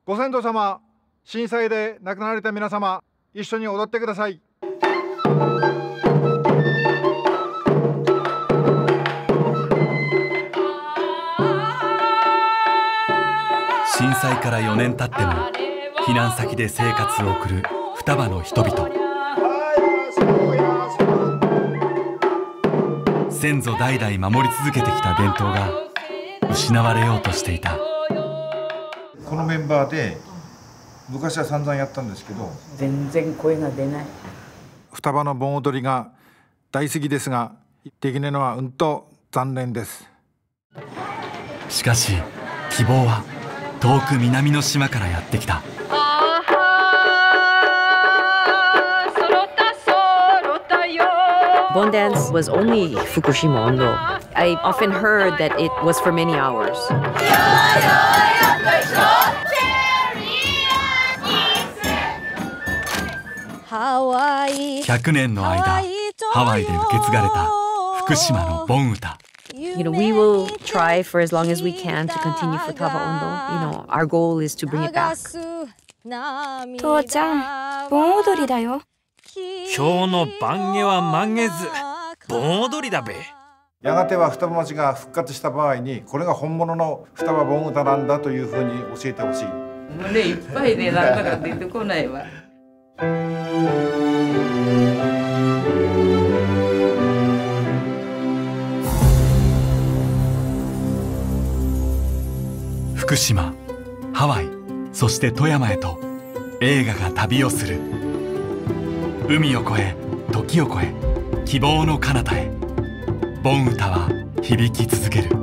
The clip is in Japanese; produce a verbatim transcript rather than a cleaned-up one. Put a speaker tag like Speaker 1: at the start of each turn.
Speaker 1: ご先祖様、震災で亡くなられた皆様、一緒に踊ってください。
Speaker 2: 震災からよねん経っても避難先で生活を送る双葉の人々。先祖代々守り続けてきた伝統が失われようとしていた。
Speaker 1: このメンバーで昔は散々やったんですけど、
Speaker 3: 全然声が出ない。
Speaker 1: 双葉の盆踊りが大好きですが、できないのはうんと残念です。
Speaker 2: しかし希望は遠く南の島からやってきた。
Speaker 4: Bon dance was only Fukushima Ondo. I often heard that it was for many hours.
Speaker 2: ひゃくねんの間、ハワイで受け継がれた福島の盆歌。
Speaker 4: You know, we will try for as long as we can to continue Futaba Ondo. You know, our goal is to bring it back.
Speaker 5: 父ちゃん、盆踊りだよ。
Speaker 6: 今日の晩下は満月、盆踊りだべ。
Speaker 1: やがては双葉町が復活した場合に、これが本物の双葉盆歌なんだというふうに教えてほしい。
Speaker 3: 胸いっぱいでなんだか出てこないわ。
Speaker 2: 福島、ハワイ、そして富山へと映画が旅をする。海を越え、時を越え、希望の彼方へ。盆歌は響き続ける。